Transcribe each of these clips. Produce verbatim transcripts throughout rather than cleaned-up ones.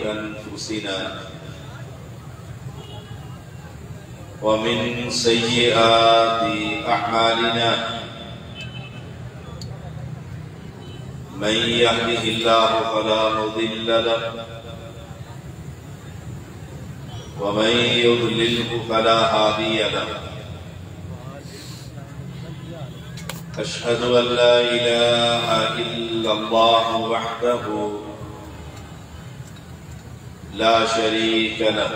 أنفسنا ومن سيئات أعمالنا من يهده الله فلا مضل له ومن يضلله فلا هادي له أشهد أن لا إله إلا الله وحده لا شريك له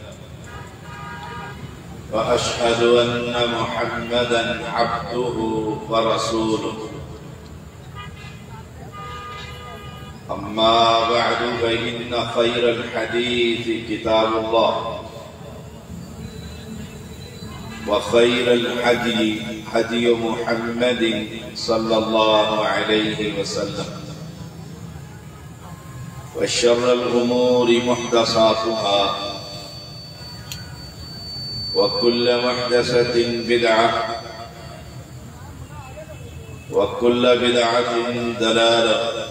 وأشهد أن محمدًا عبده ورسوله أما بعد فإن خير الحديث كتاب الله وخير الهدي هدي محمد صلى الله عليه وسلم وشر الأمور محدثاتها وكل محدثة بدعة وكل بدعة ضلالة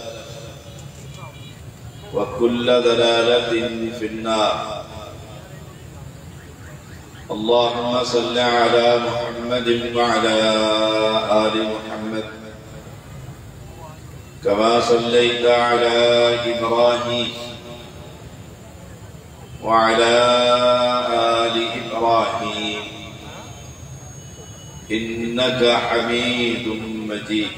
وكل ضلالة في النار اللهم صل على محمد وعلى آل محمد كما صليت على إبراهيم وعلى آل إبراهيم إنك حميد مجيد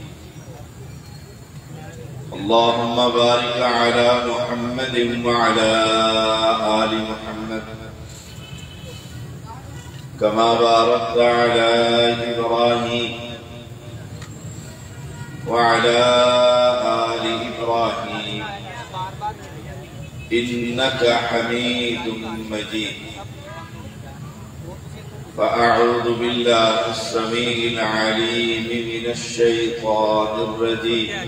اللهم بارك على محمد وعلى آل محمد كما باركت على إبراهيم وعلى آل إبراهيم إنك حميد مجيد فأعوذ بالله السميع العليم من الشيطان الرجيم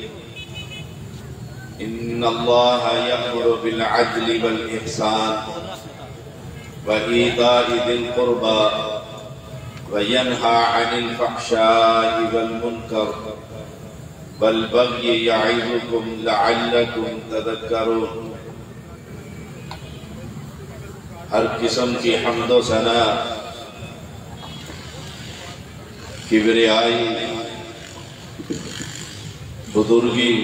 إن الله يأمر بالعدل والإحسان وإيتاء ذي القربى وينهى عن الفحشاء والمنكر والبغي يعظكم لعلكم تذكرون ہر قسم کی حمد و ثنا کبریائی بزرگی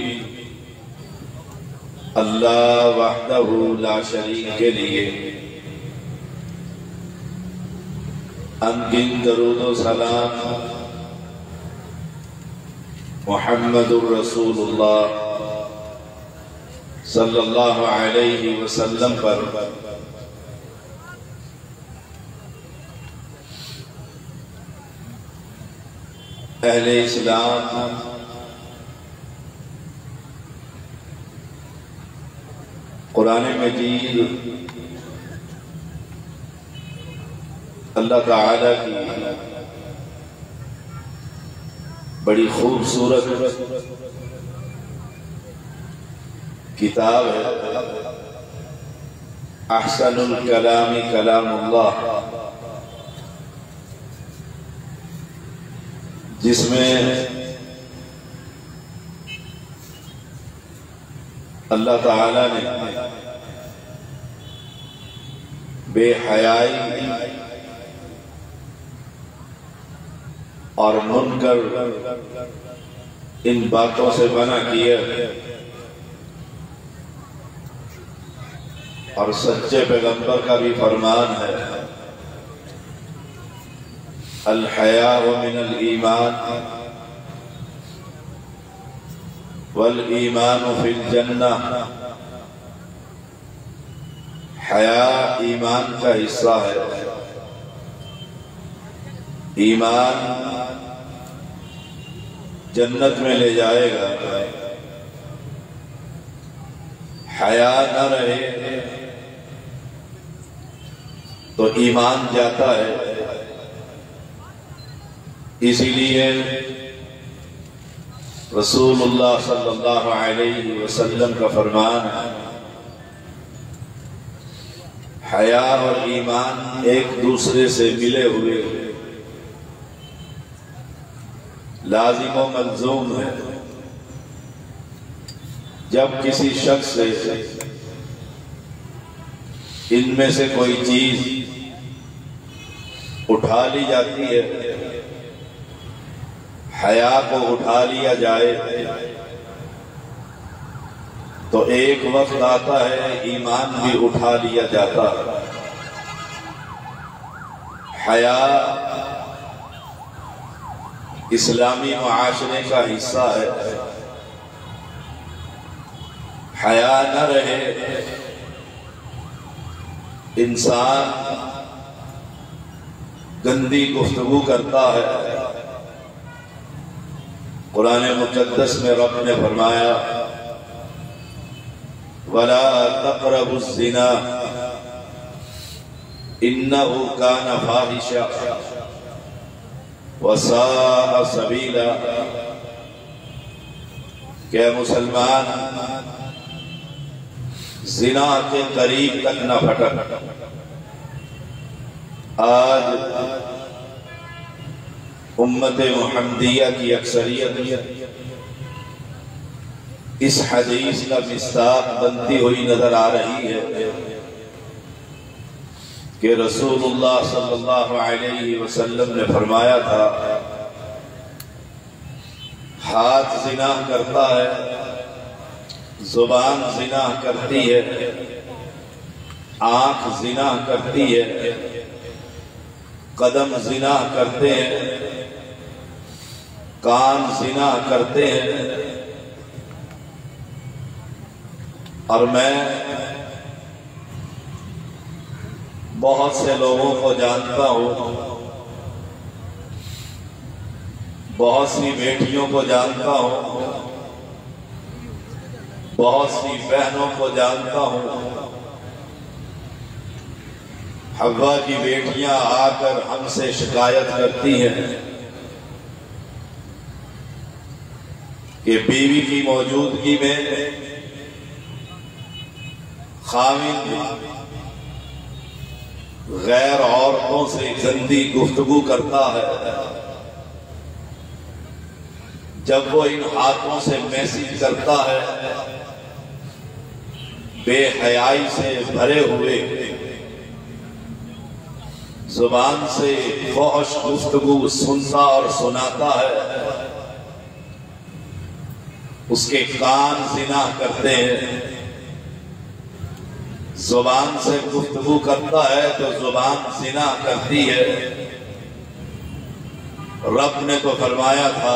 اللہ وحدہ لا شریک کے لیے انگن درود و سلام محمد الرسول اللہ صلی اللہ علیہ وسلم پر اہل اسلام قرآن مجید اللہ تعالیٰ کی بڑی خوبصورت کتاب ہے احسن الکلام کلام اللہ، جس میں اللہ تعالیٰ نے بے حیائی اور منکر ان باتوں سے منع کیا اور سچے پیغمبر کا بھی فرمان ہے الحیاء من الایمان والایمان فی الجنہ، حیاء ایمان کا حصہ ہے، ایمان جنت میں لے جائے گا، حیاء نہ رہے تو ایمان جاتا ہے۔ اسی لیے رسول اللہ صلی اللہ علیہ وسلم کا فرمان ہے حیا اور ایمان ایک دوسرے سے ملے ہوئے لازم و ملزوم ہے۔ جب کسی شخص سے ان میں سے کوئی چیز اٹھا لی جاتی ہے، حیا کو اٹھا لیا جائے تو ایک وقت آتا ہے ایمان بھی اٹھا لیا جاتا ہے۔ حیا اسلامی معاشرے کا حصہ ہے، حیا نہ رہے انسان گندی گفتگو کرتا ہے۔ قرآن مقدس میں رب نے فرمایا وَلَا تَقْرَبُوا الزِّنَا إِنَّهُ كَانَ فَاحِشًا وَسَاءَ سَبِيلًا، کہ مسلمان زنا کے قریب تک نہ پھٹک۔ آج امت محمدیہ کی اکثریت اس حدیث کا مصداق بنتی ہوئی نظر آ رہی ہے کہ رسول اللہ صلی اللہ علیہ وسلم نے فرمایا تھا ہاتھ زنا کرتا ہے، زبان زنا کرتی ہے، آنکھ زنا کرتی ہے، قدم زنا کرتے ہیں، کان زنا کرتے ہیں، اور میں بہت سے لوگوں کو جانتا ہوں، بہت سی بیٹیوں کو جانتا ہوں، بہت سی بہنوں کو جانتا ہوں۔ حوا کی بیٹیاں آ کر ہم سے شکایت کرتی ہیں کہ بیوی کی موجودگی میں خاوند غیر عورتوں سے گندی گفتگو کرتا ہے۔ جب وہ ان ہاتھوں سے میسج کرتا ہے بے حیائی سے بھرے ہوئے، زبان سے فحش گفتگو سنتا اور سناتا ہے، اس کے کان زنا کرتے ہیں، زبان سے گفتگو کرتا ہے تو زبان زنا کرتی ہے۔ رب نے تو فرمایا تھا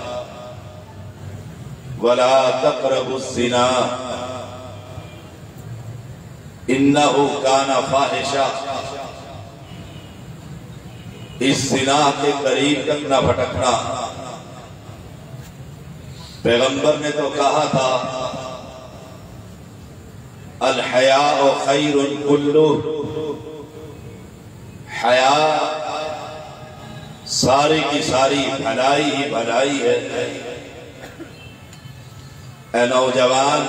وَلَا تَقْرَبُوا الزِّنَا إِنَّهُ كَانَ فَاحِشًا، اس زنا کے قریب تک نہ بھٹکنا۔ پیغمبر نے تو کہا تھا الحیاء خیر کلہ، حیا ساری کی ساری بھلائی ہی بھلائی ہے۔ اے نوجوان،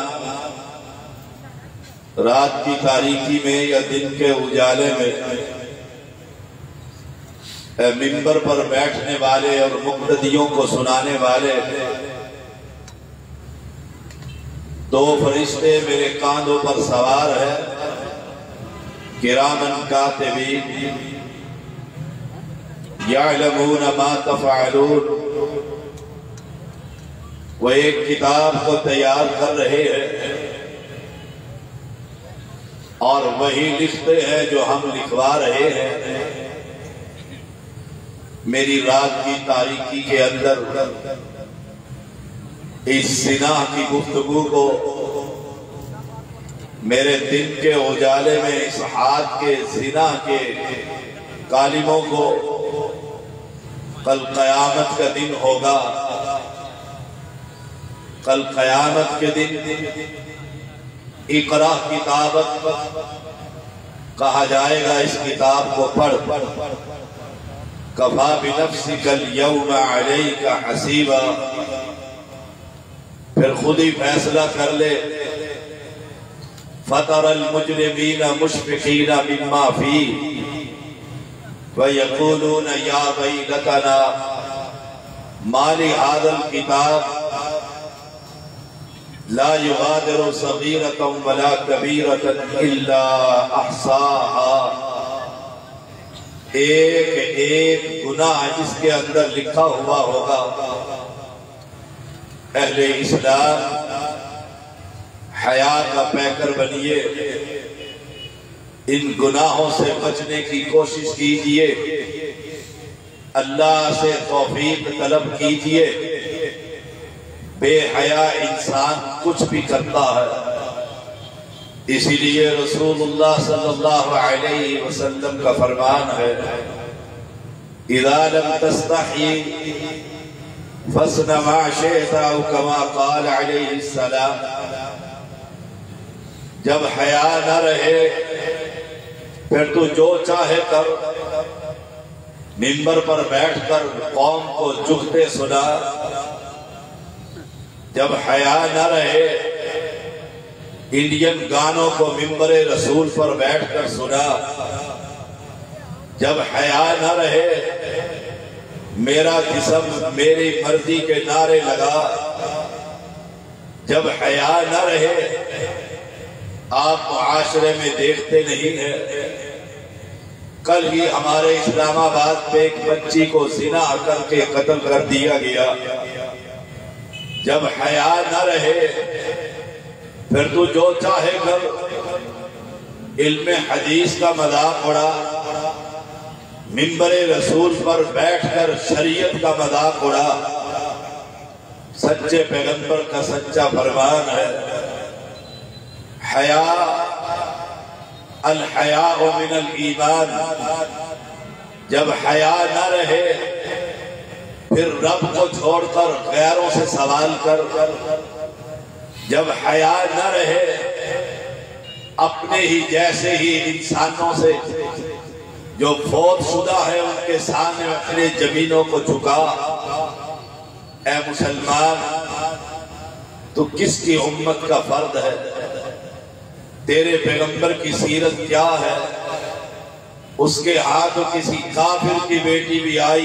رات کی تاریکی میں یا دن کے اجالے میں اے منبر پر بیٹھنے والے اور مقتدیوں کو سنانے والے، دو فرشتے میرے کاندھوں پر سوار ہیں، کرامن کاتبین یعلمون ما تفعلون، وہ ایک کتاب کو تیار کر رہے ہیں اور وہی لکھتے ہیں جو ہم لکھوا رہے ہیں۔ میری رات کی تاریکی کے اندر اس زنا کی گفتگو کو، میرے دن کے اجالے میں اس ہاتھ کے زنا کے کالموں کو، کل قیامت کا دن ہوگا، کل قیامت کے دن اقرا کتابت کہا جائے گا، اس کتاب کو پڑھ، کفا بنفسک اليوم علیک حسیبا، پھر خود ہی فیصلہ کر لے۔ فَتَرَ الْمُجْرِمِينَ مُشْفِقِينَ مِمَّا فِيهِ وَيَقُولُونَ يَا وَيْلَتَنَا مَا لِهَذَا الْكِتَابِ لا یغادر صغیرۃ ولا کبیرۃ الا احصاها، ایک ایک گناہ جس کے اندر لکھا ہوا ہوگا۔ اہل اسلام حیا کا پیکر بنیے، ان گناہوں سے بچنے کی کوشش کیجیے، اللہ سے توفیق طلب کیجیے۔ بے حیا انسان کچھ بھی کرتا ہے، اسی لیے رسول اللہ صلی اللہ علیہ وسلم کا فرمان ہے اذا لم تستحی فاصنع ما شئت، او کما قال علیہ السلام، جب حیا نہ رہے پھر تو جو چاہے کر، منبر پر بیٹھ کر قوم کو جھکتے سنا۔ جب حیا نہ رہے انڈین گانوں کو منبر رسول پر بیٹھ کر سنا۔ جب حیا نہ رہے میرا جسم میری مرضی کے نعرے لگا۔ جب حیا نہ رہے، آپ معاشرے میں دیکھتے نہیں ہیں، کل ہی ہمارے اسلام آباد پہ ایک بچی کو زنا کر کے قتل کر دیا گیا۔ جب حیا نہ رہے پھر تو جو چاہے کر، علم حدیث کا مذاق اڑا، منبر رسول پر بیٹھ کر شریعت کا مذاق اڑا۔ سچے پیغمبر کا سچا فرمان ہے حیا، الحیاء من الایمان۔ جب حیا نہ رہے پھر رب کو چھوڑ کر غیروں سے سوال کر۔ جب حیا نہ رہے اپنے ہی جیسے ہی انسانوں سے جو فوت شدہ ہے ان کے سامنے اپنے زمینوں کو جھکا۔ اے مسلمان، تو کس کی امت کا فرد ہے؟ تیرے پیغمبر کی سیرت کیا ہے؟ اس کے ہاتھوں کسی کافر کی بیٹی بھی آئی،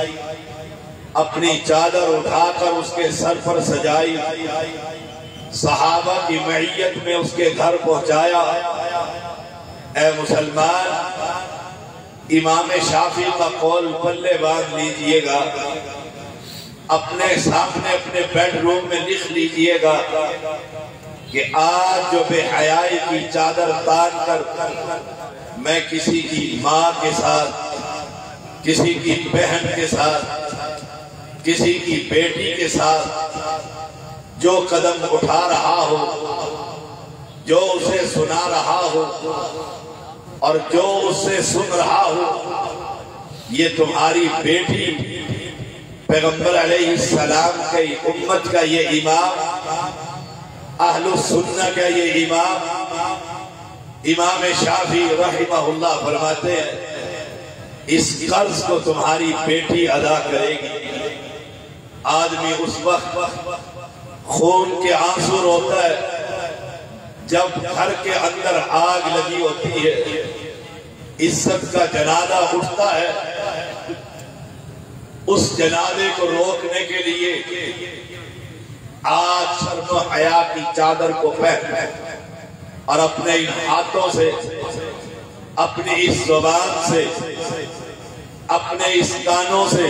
اپنی چادر اٹھا کر اس کے سر پر سجائی، صحابہ کی معیت میں اس کے گھر پہنچایا۔ اے مسلمان، امام شافعی کا قول پلے باندھ لیجئے گا، اپنے سامنے اپنے بیڈ روم میں لکھ لیجئے گا کہ آج جو بے حیائی کی چادر تان کر میں کسی کی ماں کے ساتھ، کسی کی بہن کے ساتھ، کسی کی بیٹی کے ساتھ جو قدم اٹھا رہا ہو، جو اسے سنا رہا ہو اور جو اسے سن رہا ہو، یہ تمہاری بیٹی پیغمبر علیہ السلام کی امت کا یہ امام، اہل السنہ کا یہ امام، امام شافعی رحمہ اللہ فرماتے ہیں اس قرض کو تمہاری بیٹی ادا کرے گی۔ آدمی اس وقت خون کے آنسو روتا ہے جب گھر کے اندر آگ لگی ہوتی ہے، عزت کا جنازہ اٹھتا ہے، اس جنازے کو روکنے کے لیے آج شرم و حیا کی چادر کو پہن اور اپنے ان ہاتھوں سے، اپنی اس زبان سے، اپنے اس کانوں سے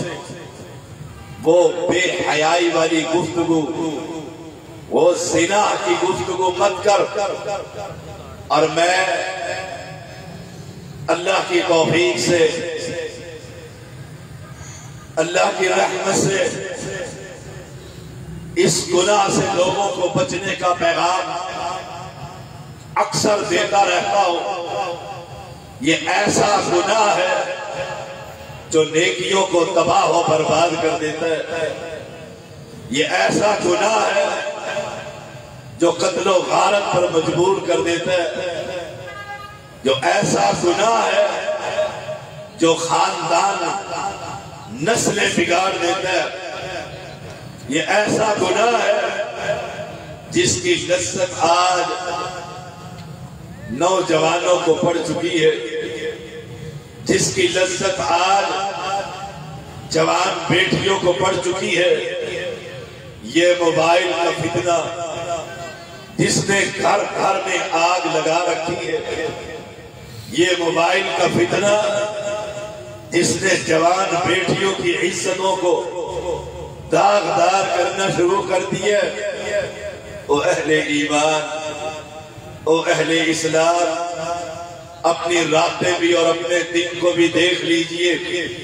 وہ بے حیائی والی گفتگو، وہ زنا کی گفتگو مت کر۔ اور میں اللہ کی توفیق سے، اللہ کی رحمت سے اس گناہ سے لوگوں کو بچنے کا پیغام اکثر دیتا رہتا ہوں۔ یہ ایسا گناہ ہے جو نیکیوں کو تباہ و برباد کر دیتا ہے۔ یہ ایسا گناہ ہے جو قتل و غارت پر مجبور کر دیتا ہے۔ جو ایسا گناہ ہے جو خاندان نسلیں بگاڑ دیتا ہے۔ یہ ایسا گناہ ہے جس کی لذت آج نوجوانوں کو پڑ چکی ہے، جس کی لذت آج جوان بیٹیوں کو پڑ چکی ہے۔ یہ موبائل کا فتنہ، جس نے گھر گھر میں آگ لگا رکھی ہے، یہ موبائل کا فتنہ جس نے جوان بیٹیوں کی عزتوں کو داغدار کرنا شروع کر دیا۔ او اہل ایمان، او اہل اسلام، اپنی راتیں بھی اور اپنے دن کو بھی دیکھ لیجئے،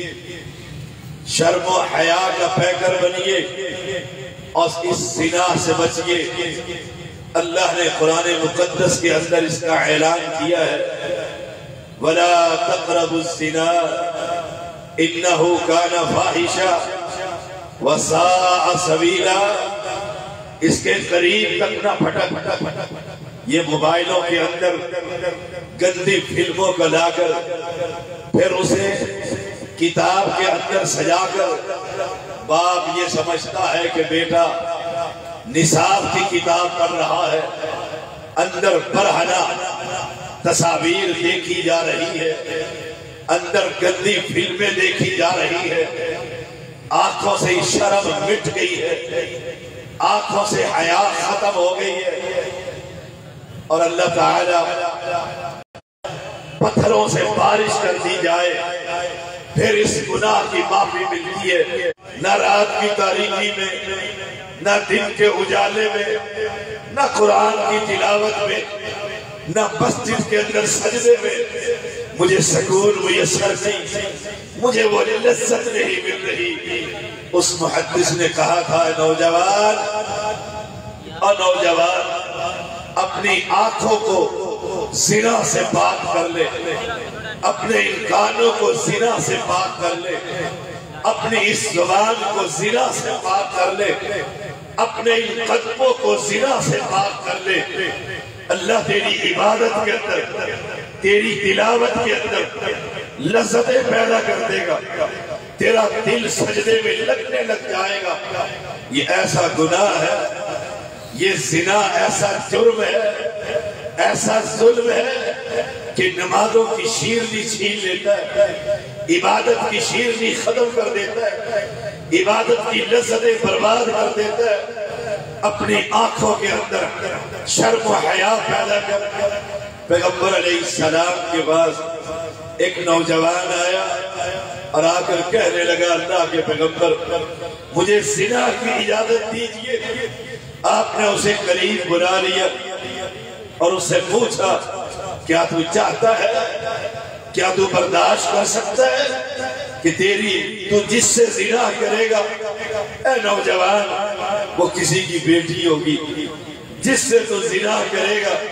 شرم و حیا کا پیکر بنیے اور اس زنا سے بچیے۔ اللہ نے قرآن مقدس کے اندر اس کا اعلان کیا ہے، وَلَا تَقْرَبُوا الزِّنَا إِنَّهُ كَانَ فَاحِشًا وَسَاءَ سَبِيلًا۔ اس کے قریب تک نہ پھٹک۔ یہ موبائلوں کے اندر گندی فلموں کو لا کر پھر اسے کتاب کے اندر سجا کر باپ یہ سمجھتا ہے کہ بیٹا نصاب کی کتاب پڑھ رہا ہے، اندر برہنہ تصاویر دیکھی جا رہی ہے، اندر گندی فلمیں دیکھی جا رہی ہے، آنکھوں سے شرم مٹ گئی ہے، آنکھوں سے حیا ختم ہو گئی ہے، اور اللہ تعالیٰ پتھروں سے بارش کر دی جائے پھر اس گناہ کی معافی ملتی ہے۔ نہ رات کی تاریکی میں، نہ دن کے اجالے میں، نہ قرآن کی تلاوت میں، نہ مسجد کے اندر سجدے میں مجھے سکون میسر نہیں، مجھے وہ لذت نہیں مل رہی۔ اس محدث نے کہا تھا، نوجوان اور نوجوان اپنی آنکھوں کو زنا سے پاک کر لے، اپنے ان کانوں کو زنا سے پاک کر لے، اپنی اس زبان کو زنا سے پاک کر لے، اپنے ان قدموں کو زنا سے پاک کر لے۔ اللہ تیری عبادت کے اندر، تیری تلاوت کے اندر لذتیں پیدا کر دے گا، تیرا دل سجدے میں لگنے لگ جائے گا۔ یہ ایسا گناہ ہے، یہ زنا ایسا جرم ہے، ایسا ظلم ہے کہ نمازوں کی شیرنی چھین لیتا ہے، عبادت کی شیرنی ختم کر دیتا ہے، عبادت کی لذتیں برباد کر دیتا ہے، اپنی آنکھوں کے اندر شرم و حیا پیدا کر۔ پیغمبر علیہ السلام کے پاس ایک نوجوان آیا اور آ کر کہنے لگا، اللہ کے پیغمبر مجھے زنا کی اجازت دیجئے۔ آپ نے اسے قریب بلا لیا اور اس سے پوچھا، کیا تو چاہتا ہے، کیا تو برداشت کر سکتا ہے کہ تیری تو جس سے زنا کرے گا، اے نوجوان وہ کسی کی بیٹی ہوگی، جس سے تو زنا کرے گا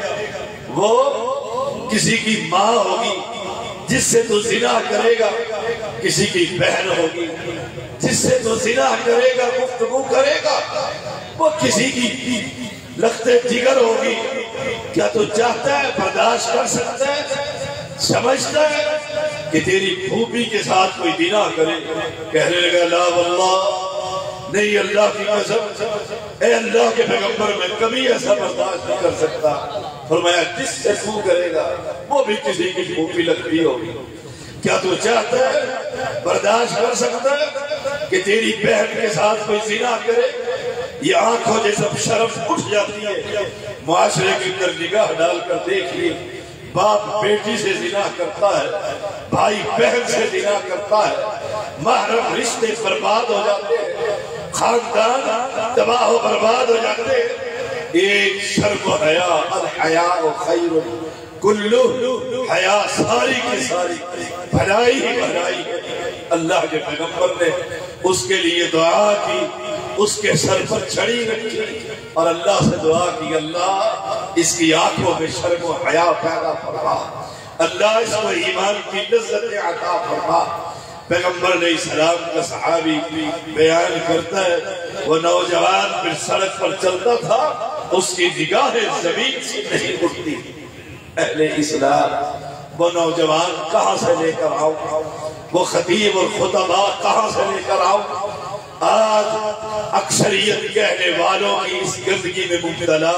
وہ کسی کی ماں ہوگی، جس سے تو زنا کرے گا کسی کی بہن ہوگی، جس سے تو زنا کرے گا گفتگو کرے گا وہ کسی کی لخت جگر ہوگی۔ کیا تو چاہتا ہے، برداشت کر سکتا ہے، سمجھتا ہے کہ تیری پھوپھی کے ساتھ کوئی زنا کرے؟ کہنے لگا، لا واللہ نہیں، اللہ کی قسم، اے اللہ کے پیغمبر میں کبھی ایسا برداشت نہیں کر سکتا۔ فرمایا، جس سے تو کرے گا وہ بھی کسی کی پھوپھی لگتی ہوگی۔ کیا تو چاہتا ہے، برداشت کر سکتا ہے کہ تیری بہن کے ساتھ کوئی زنا کرے؟ یہ آنکھوں جیسا شرم اٹھ جاتی ہے۔ معاشرے کے اندر نگاہ ڈال کر دیکھ لی، باپ بیٹی سے زنا کرتا ہے، بھائی بہن سے زنا کرتا ہے، محرم رشتے برباد ہو جاتے ہیں، خاندان تباہ و برباد ہو جاتے ہیں۔ ایک شرم و حیا، الحیاء خیر کلو، حیا ساری کی ساری بھلائی ہی بھلائی ہے۔ اللہ کے پیغمبر نے اس کے لیے دعا کی، اس کے سر پر چھڑی رکھی اور اللہ سے دعا کی، اللہ اس کی آنکھوں میں شرم و حیا پیدا فرما، اللہ اس کو ایمان کی لذت عطا فرما۔ پیغمبر علیہ السلام کا صحابی بیان کرتا ہے، وہ نوجوان پھر سڑک پر چلتا تھا، اس کی نگاہیں زمین سے نہیں اٹھتی۔ اہل اسلام، وہ نوجوان کہاں سے لے کر آؤ، وہ خطیب اور خطبہ کہاں سے لے کر آؤ؟ آج اکثریت کہنے والوں کی اس گندگی میں مبتلا،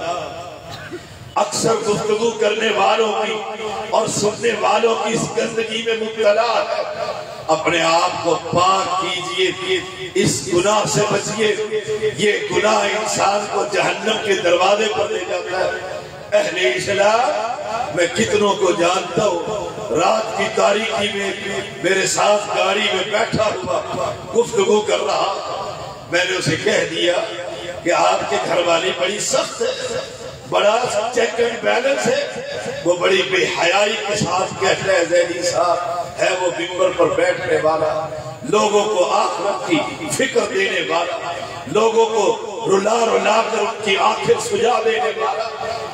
اکثر گفتگو کرنے والوں کی اور سننے والوں کی اس گندگی میں مبتلا ہے۔ اپنے آپ کو پاک کیجئے، اس گناہ سے بچئے، یہ گناہ انسان کو جہنم کے دروازے پر لے جاتا ہے۔ اہل اسلام، میں کتنوں کو جانتا ہوں رات کی تاریکی میں میرے ساتھ گاڑی میں بیٹھا ہوا گفتگو کر رہا، میں نے اسے کہہ دیا کہ آپ کے گھر والی بڑی سخت ہے، بڑا چیک اینڈ بیلنس ہے، وہ بڑی بے حیائی کے ساتھ کہتا ہے زیدی صاحب ہے وہ ممبر پر بیٹھنے والا، لوگوں کو آخرت کی فکر دینے والا، لوگوں کو رلا رلا کر ان کی آنکھیں سجا دینے والا۔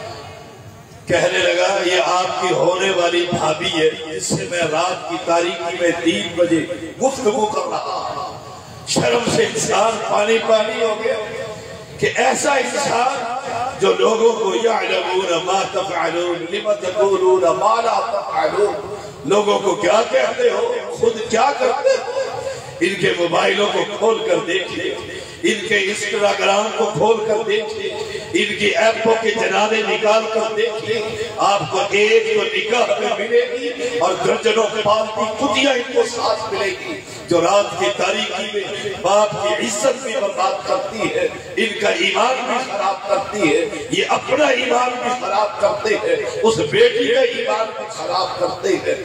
کہنے لگا یہ آپ کی ہونے والی بھابی ہے جس سے میں رات کی تاریکی میں تین بجے گفتگو کر رہا ہوں۔ شرم سے انسان پانی پانی ہو گیا کہ ایسا انسان جو لوگوں کو یعلمون ما تفعلون لم تقولون ما لا تفعلون، لوگوں کو کیا کہتے ہو خود کیا کرتے ہو۔ ان کے موبائلوں کو کھول کر دیکھیں، ان کے انسٹاگرام کو کھول کر دیکھیں، ان کی ایپوں کے جنازے نکال کر دیکھیں، آپ کو ایک تو نکاح میں ملے گی اور درجنوں پالتی کتیاں ان کو ساتھ ملے گی جو رات کی تاریکی میں باپ کی عزت بھی برباد کرتی ہے، ان کا ایمان بھی خراب کرتی ہے، یہ اپنا ایمان بھی خراب کرتے ہیں، اس بیٹی کا ایمان بھی خراب کرتے ہیں۔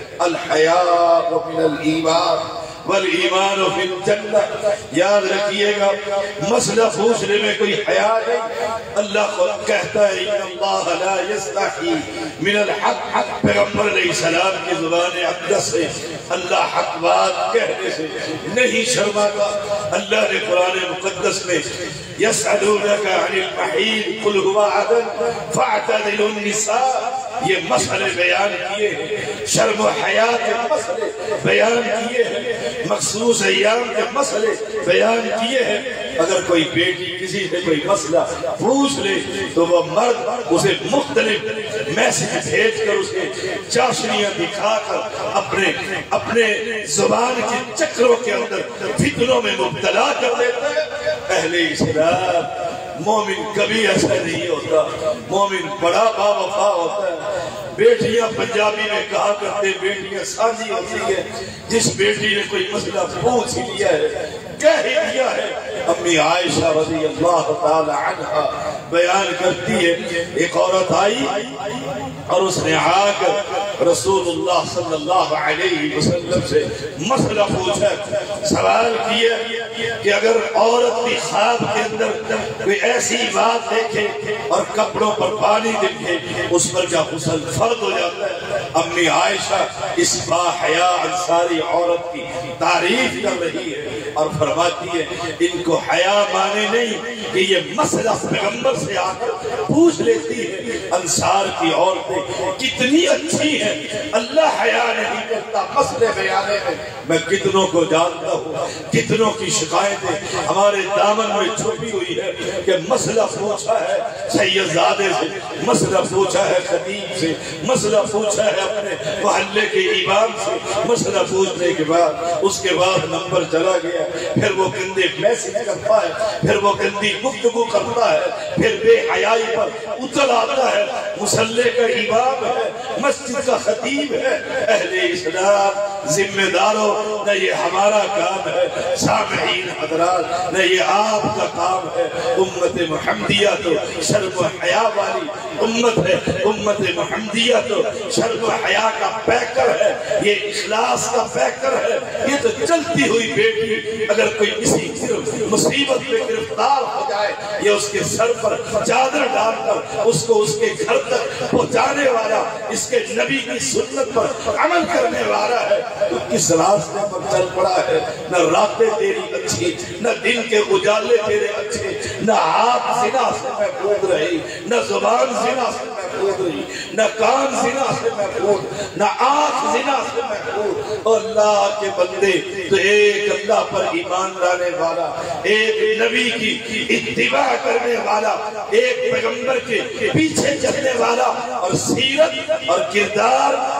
الحیاء من الایمان والایمان فی الجنہ، یاد رکھیے گا مسئلہ پوچھنے میں کوئی حیا نہیں۔ اللہ خود کہتا ہے ان اللہ لا یستحی من الحق، پیغمبر علیہ السلام کی زبان اقدس سے اللہ حق بات کہنے سے نہیں شرماتا۔ اللہ نے قرآن مقدس میں یسألونک عن المحیض قل هو عذر فاعتزلوا النساء، یہ مسئلے بیان کیے ہیں، شرم و حیا کے مسئلے بیان کیے ہیں، مخصوص ایام کے مسئلے بیان کیے ہیں۔ اگر کوئی بیٹی کسی سے کوئی مسئلہ پوچھ لے تو وہ مرد اسے مختلف میسج بھیج کر اسے چاشنیاں دکھا کر اپنے اپنے زبان کے چکروں کے اندر فتنوں میں مبتلا کر دیتا ہے۔ اہل اسلام، مومن کبھی ایسا نہیں ہوتا، مومن بڑا با وفا ہوتا ہے۔ بیٹیاں پنجابی میں کہا کرتے بیٹیاں سازی ہوتی ہے، جس بیٹی نے کوئی مسئلہ پوچھ ہی لیا ہے کہہ ہی دیا ہے۔ امی عائشہ رضی اللہ تعالی عنہ بیان کرتی ہے ایک عورت آئی اور اس نے آ کر رسول اللہ صلی اللہ علیہ وسلم سے مسئلہ پوچھا، سوال کیا کہ اگر عورت بھی خواب کے اندر کوئی ایسی بات دیکھے اور کپڑوں پر پانی دکھے اس پر کیا غسل فرض ہو جاتا ہے؟ امی عائشہ اس با حیا انصاری عورت کی تعریف کر رہی ہے اور فرماتی ہے ان کو حیا مانے نہیں کہ یہ مسئلہ پیغمبر سے آ کر پوچھ لیتی ہے۔ انصار کی عورتیں کتنی اچھی ہیں، اللہ حیا نہیں کرتا مسئلے بیانے میں۔ میں کتنوں کو جانتا ہوں، کتنوں کی شکایتیں ہمارے دامن میں چھپی ہوئی ہے کہ مسئلہ پوچھا ہے سیدزادے سے، مسئلہ پوچھا ہے خطیب سے، مسئلہ پوچھا ہے اپنے محلے کے امام سے، مسئلہ پوچھنے کے بعد اس کے بعد نمبر چلا گیا، پھر وہ گندے میسج کرتا ہے، پھر وہ گندی گفتگو کرتا ہے، پھر بے حیائی پر اتر آتا ہے۔ مسلح کا امام ہے، مسجد کا خطیب ہے۔ اہل اسلام ذمہ داروں، نہ یہ ہمارا کام ہے، سامعین حضرات نہ یہ آپ کا کام ہے۔ امت محمدیہ تو شرم و حیا والی امت ہے، امت محمدیہ تو شرم و حیا کا پیکر ہے، یہ اخلاص کا پیکر ہے۔ یہ تو چلتی ہوئی بیٹی اگر کوئی کسی مصیبت میں گرفتار ہو جائے یہ اس کے سر پر چادر ڈال کر اس کو اس کے گھر تک پہنچانے والا، اس کے نبی کی سنت پر عمل کرنے والا ہے، تو کس راستے پر چل پڑا ہے؟ نہ راتیں تیری اچھی، نہ دن کے اجالے تیرے اچھے، نہ ہاتھ زنا سے محفوظ رہی، نہ زبان زنا سے محفوظ رہی، نہ کان زنا سے محفوظ، نہ آنکھ زنا سے محفوظ۔ اللہ کے بندے تو ایک اللہ پر ایمان لانے والا، ایک نبی کی اتباع کرنے والا، ایک پیغمبر کے پیچھے چلنے والا اور سیرت اور کردار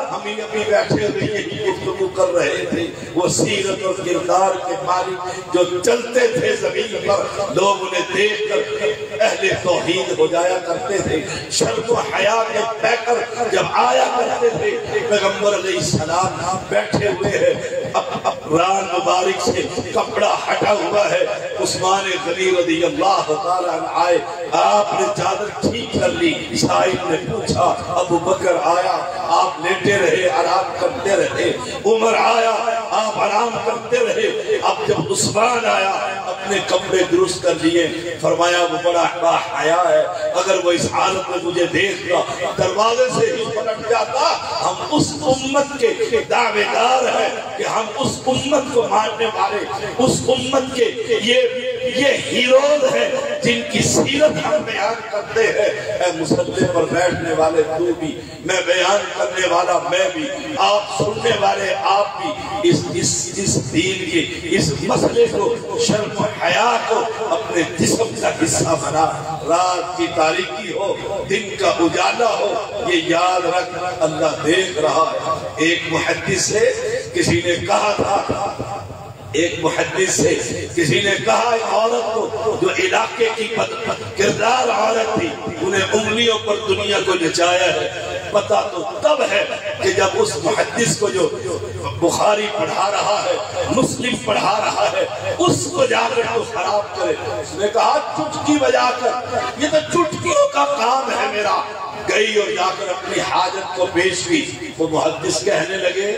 ہم ہی ابھی بیٹھے ہوئے یہی گفتگو کر رہے تھے، وہ سیرت اور کردار کے مالک جو چلتے تھے زمین پر، لوگ انہیں دیکھ کر اہل توحید ہو جایا کرتے تھے، شرم و حیا کے پیکر جب آیا کرتے تھے۔ پیغمبر علیہ السلام بیٹھے ہوئے ہیں، اب ران مبارک سے کپڑا ہٹا ہوا ہے، عثمان غنی رضی اللہ تعالیٰ عنہ آئے، آپ نے چادر ٹھیک کر لی، صاحب نے پوچھا، ابو بکر آیا، آپ لیٹے رہے، آرام کرتے رہے، عمر آیا، آپ آرام کرتے رہے، اب جب عثمان آیا اپنے کپڑے درست کر لیے، فرمایا وہ بڑا باحیا ہے، اگر وہ اس حالت میں مجھے دیکھتا دروازے سے ہی پلٹ جاتا۔ ہم اس امت کے دعوے دار ہیں کہ ہم اس امت کو ماننے والے، اس امت کے یہ یہ ہیروز ہیں جن کی سیرت ہم بیان کرتے ہیں۔ اے مسلح پر بیٹھنے والے تو بھی، میں بیان کرنے والا میں بھی، آپ سننے والے آپ بھی، اس اس اس دین کے اس مسئلے کو، شرم و حیا کو اپنے جسم کا حصہ بنا۔ رات کی تاریکی ہو، دن کا اجالا ہو، یہ یاد رکھ اللہ دیکھ رہا ہے۔ ایک محدث سے کسی نے کہا تھا، ایک محدث سے کسی نے کہا ایک عورت کو جو علاقے کی بد کردار عورت تھی، انہیں انگلیوں پر دنیا کو نچایا ہے۔ پتہ تو تب ہے کہ جب اس محدث کو جو بخاری پڑھا رہا ہے، مسلم پڑھا رہا ہے، اس کو جا کر تو خراب کرے۔ اس نے کہا چٹکی بجا کر، یہ تو چٹکیوں کا کام ہے میرا۔ گئی اور جا کر اپنی حاجت کو پیش کی۔ وہ محدث کہنے لگے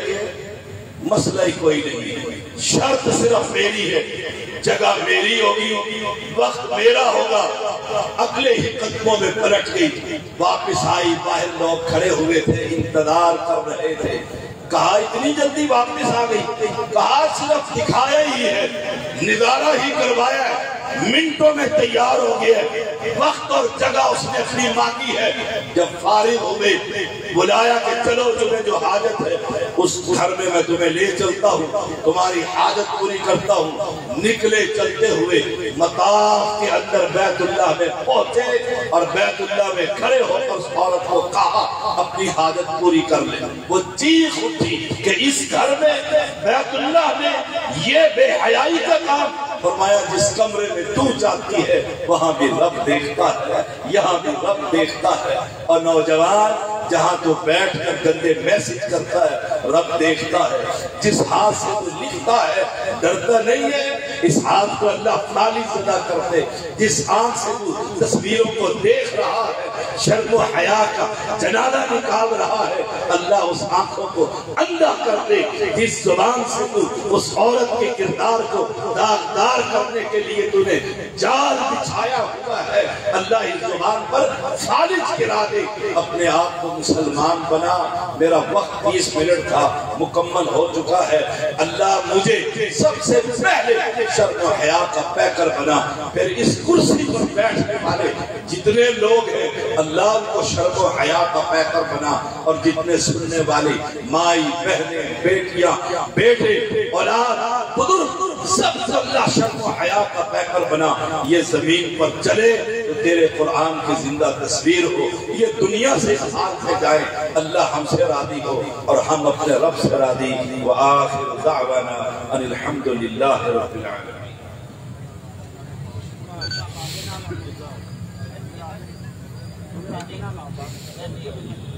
مسئلہ ہی کوئی نہیں، شرط صرف میری ہے، جگہ میری ہوگی، وقت میرا ہوگا۔ اگلے ہی قدموں میں پلٹ گئی، واپس آئی، باہر لوگ کھڑے ہوئے تھے، انتظار کر رہے تھے۔ کہا اتنی جلدی واپس آ گئی؟ کہا صرف دکھایا ہی ہے، نظارہ ہی کروایا ہے، منٹوں میں تیار ہو گیا، وقت اور جگہ اس نے اپنی مانگی ہے۔ جب فارغ ہوئے بلایا کہ چلو تمہیں جو حاجت ہے اس گھر میں میں تمہیں لے چلتا ہوں، تمہاری حاجت پوری کرتا ہوں۔ نکلے چلتے ہوئے مطاف کے اندر بیت اللہ میں پہنچے اور بیت اللہ میں کھڑے ہو کر اس عورت کو کہا اپنی حاجت پوری کر لے۔ وہ چیخ اٹھی کہ اس گھر میں بیت اللہ میں یہ بے حیائی کا کام۔ فرمایا جس کمرے میں تو جاتی ہے وہاں بھی رب دیکھتا ہے، یہاں بھی رب دیکھتا ہے۔ اور نوجوان جہاں تو بیٹھ کر گندے میسج کرتا ہے رب دیکھتا ہے، جس ہاتھ سے تو لکھتا ہے ڈرتا نہیں ہے، اس ہاتھ کو اللہ فالی زدہ کر دے۔ جس آنکھ سے تو تصویروں کو دیکھ رہا ہے، شرم و حیا کا جنازہ نکال رہا ہے، اللہ اس آنکھوں کو اندھا کر دے۔ جس زبان سے تو اس عورت کے کردار کو داغدار کرنے کے لیے تو نے جال بچھایا ہوا ہے، اللہ اس زبان پر فالج کرا دے۔ اپنے آپ کو مسلمان بنا۔ میرا وقت تیس منٹ تھا، مکمل ہو چکا ہے۔ اللہ مجھے سب سے پہلے شرم و حیا کا پیکر بنا، پھر اس کرسی پر بیٹھنے والے جتنے لوگ ہیں اللہ ان کو شرم و حیا کا پیکر بنا، اور جتنے سننے والے مائی بہنیں بیٹیاں بیٹے اولاد بزرگ سب سے اللہ شرم و حیا کا پیکر بنا۔ یہ زمین پر چلے تو تیرے قرآن کی زندہ تصویر ہو، یہ دنیا سے ہاتھ سے جائے، اللہ ہم سے راضی ہو اور ہم اپنے رب سے راضی۔ وآخر دعوانا ان الحمدللہ رب العالمین۔ Thank you.